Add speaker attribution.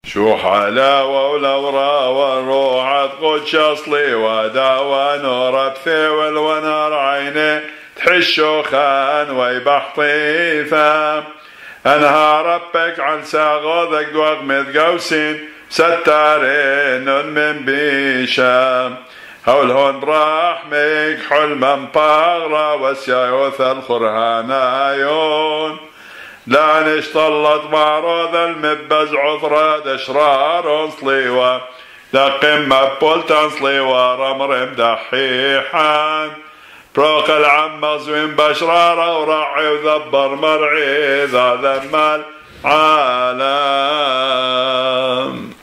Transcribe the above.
Speaker 1: شوحا لا ولورا والروح قدش اصلي وداوى نور بثيول ونار عيني تحشو خان ويبحطي فام انها ربك عن ساغوذك دوغ مذقوسين ستارين من بيشام هولهن رحمك حلما باغرا وسيايوث الخرهانايون لا نشطلت معروض المبز عثرة دشرار صليوة دقم مبولتان صليوة رمرم دحيحان بروق العمز وين بشرارة ورعي وذبر مرعي ذا ذمال عالم.